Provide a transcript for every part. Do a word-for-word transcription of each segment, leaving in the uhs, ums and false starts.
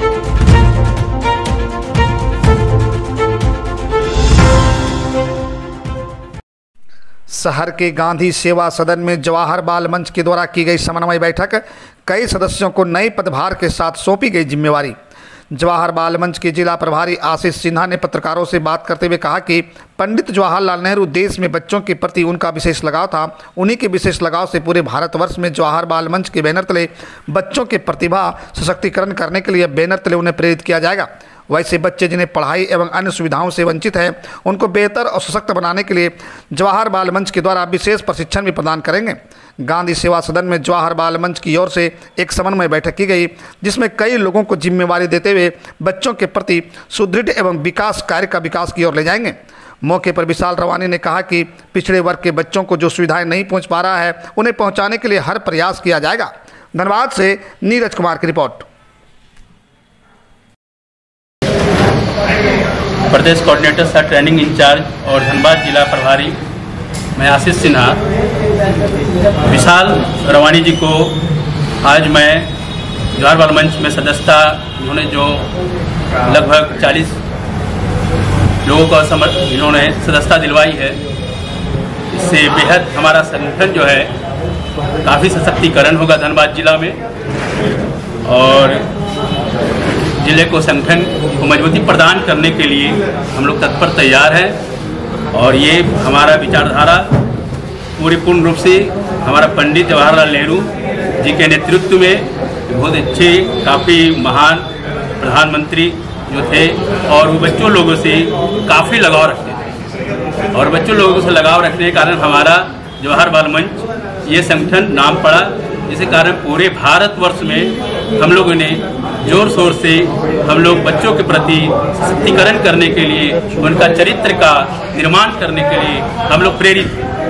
शहर के गांधी सेवा सदन में जवाहर बाल मंच के द्वारा की गई समन्वय बैठक। कई सदस्यों को नए पदभार के साथ सौंपी गई जिम्मेवारी। जवाहर बाल मंच के जिला प्रभारी आशीष सिन्हा ने पत्रकारों से बात करते हुए कहा कि पंडित जवाहरलाल नेहरू देश में बच्चों के प्रति उनका विशेष लगाव था। उन्हीं के विशेष लगाव से पूरे भारतवर्ष में जवाहर बाल मंच के बैनर तले बच्चों के प्रतिभा सशक्तिकरण करने के लिए बैनर तले उन्हें प्रेरित किया जाएगा। वैसे बच्चे जिन्हें पढ़ाई एवं अन्य सुविधाओं से वंचित हैं, उनको बेहतर और सशक्त बनाने के लिए जवाहर बाल मंच के द्वारा विशेष प्रशिक्षण भी प्रदान करेंगे। गांधी सेवा सदन में जवाहर बाल मंच की ओर से एक समन्वय बैठक की गई, जिसमें कई लोगों को जिम्मेवारी देते हुए बच्चों के प्रति सुदृढ़ एवं विकास कार्य का विकास की ओर ले जाएंगे। मौके पर विशाल रवानी ने कहा कि पिछड़े वर्ग के बच्चों को जो सुविधाएं नहीं पहुंच पा रहा है, उन्हें पहुंचाने के लिए हर प्रयास किया जाएगा। धनबाद से नीरज कुमार की रिपोर्ट। प्रदेश कोऑर्डिनेटर सह ट्रेनिंग इंचार्ज और धनबाद जिला प्रभारी मैं आशीष सिन्हा विशाल रवानी जी को आज मैं जवाहर बाल मंच में सदस्यता इन्होंने जो लगभग चालीस लोगों का समर्थ इन्होंने सदस्यता दिलवाई है, इससे बेहद हमारा संगठन जो है काफ़ी सशक्तिकरण होगा धनबाद जिला में और जिले को संगठन को मजबूती प्रदान करने के लिए हम लोग तत्पर तैयार हैं। और ये हमारा विचारधारा पूरी पूर्ण रूप से हमारा पंडित जवाहरलाल नेहरू जी के नेतृत्व में बहुत अच्छे काफ़ी महान प्रधानमंत्री जो थे और वो बच्चों लोगों से काफ़ी लगाव रखते थे और बच्चों लोगों से लगाव रखने के कारण हमारा जवाहर बाल मंच ये संगठन नाम पड़ा, जिसके कारण पूरे भारतवर्ष में हम लोगों ने जोर शोर से हम लोग बच्चों के प्रति सशक्तिकरण करने के लिए, उनका चरित्र का निर्माण करने के लिए हम लोग प्रेरित।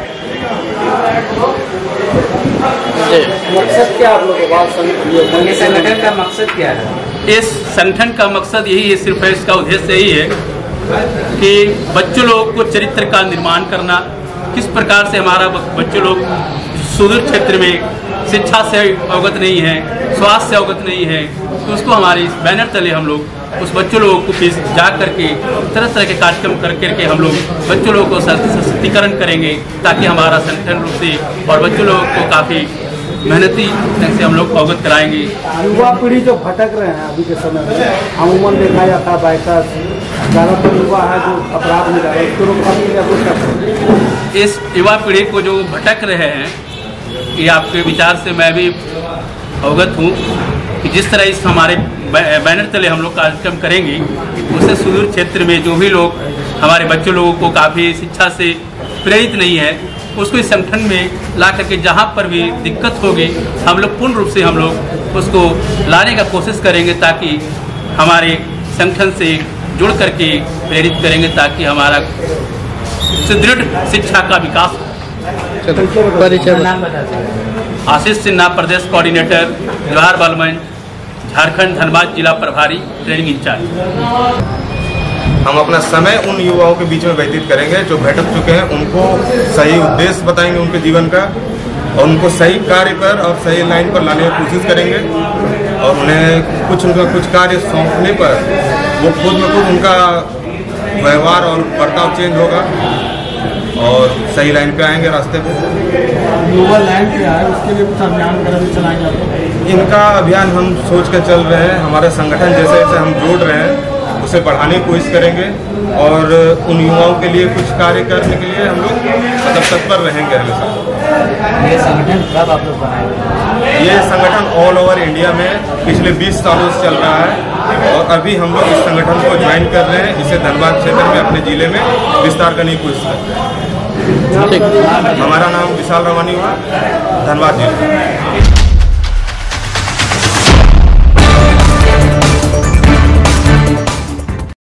मकसद क्या आप लोगों का संगठन का मकसद क्या है? इस संगठन का मकसद यही है, सिर्फ इसका उद्देश्य यही है कि बच्चों लोग को चरित्र का निर्माण करना, किस प्रकार से हमारा बच्चों लोग सुदूर क्षेत्र में शिक्षा से अवगत नहीं है, स्वास्थ्य से अवगत नहीं है, तो उसको हमारे इस बैनर तले हम लोग उस बच्चों लोगों को फीस जा करके तरह तरह के कार्यक्रम कर करके हम लोग बच्चों लोगों को सशक्तिकरण करेंगे, ताकि हमारा संगठन रूप से और बच्चों लोगों को काफ़ी मेहनती ढंग से हम लोग अवगत कराएंगे। युवा पीढ़ी जो भटक रहे हैं अभी के समय में, अमूमन देखा जाता है बाइकर्स ज़्यादातर युवा है जो अपराध में जा रहे हैं, उसको रोकने के लिए कुछ करते हैं। इस युवा पीढ़ी को जो भटक रहे हैं, ये आपके विचार से मैं भी अवगत हूँ कि जिस तरह इस हमारे बैनर तले हम लोग कार्यक्रम करेंगे, उससे सुदूर क्षेत्र में जो भी लोग हमारे बच्चों लोगों को काफ़ी शिक्षा से प्रेरित नहीं है, उसको इस संगठन में ला करके जहाँ पर भी दिक्कत होगी हम लोग पूर्ण रूप से हम लोग उसको लाने का कोशिश करेंगे, ताकि हमारे संगठन से जुड़ करके प्रेरित करेंगे, ताकि हमारा सुदृढ़ शिक्षा का विकास हो। आशीष सिन्हा, प्रदेश कोऑर्डिनेटर जवाहर बाल मंच, झारखंड, धनबाद जिला प्रभारी, ट्रेनिंग इंचार्ज। हम अपना समय उन युवाओं के बीच में व्यतीत करेंगे जो भटक चुके हैं, उनको सही उद्देश्य बताएंगे उनके जीवन का और उनको सही कार्य पर और सही लाइन पर लाने की कोशिश करेंगे और उन्हें कुछ उनका कुछ कार्य सौंपने पर वो खुद में खुद उनका व्यवहार और बर्ताव चेंज होगा और सही लाइन पे आएंगे रास्ते पे। युवा लाइन पे आए उसके लिए कुछ अभियान वगैरह चलाएंगे? इनका अभियान हम सोच कर चल रहे हैं, हमारे संगठन जैसे जैसे हम जोड़ रहे हैं उसे बढ़ाने की कोशिश करेंगे और उन युवाओं के लिए कुछ कार्य करने के लिए हम लोग मतलब तत्पर रहेंगे हमेशा। ये संगठन कब आप लोग बनाएंगे? ये संगठन ऑल ओवर इंडिया में पिछले बीस सालों से चल रहा है और अभी हम लोग इस संगठन को ज्वाइन कर रहे हैं, इसे धनबाद क्षेत्र में अपने जिले में विस्तार करने की कोशिश कर रहे हैं। हमारा नाम विशाल रवानी हुआ, धनबाद जिला।